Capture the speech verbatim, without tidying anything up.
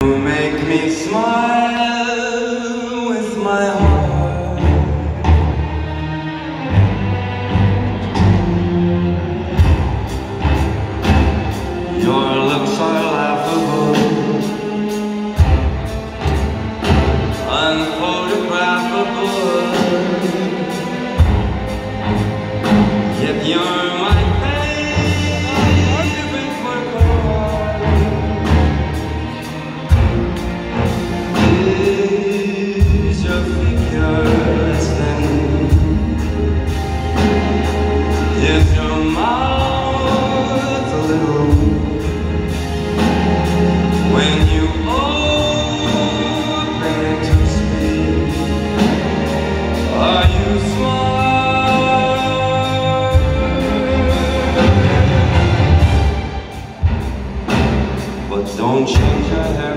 You make me smile with my heart. Your lips are laughable, unphotographable, yet you're my favorite work of art. Is your figure as thin? Is your mouth a little? When you open it to speak, are you smart? But don't change your hair.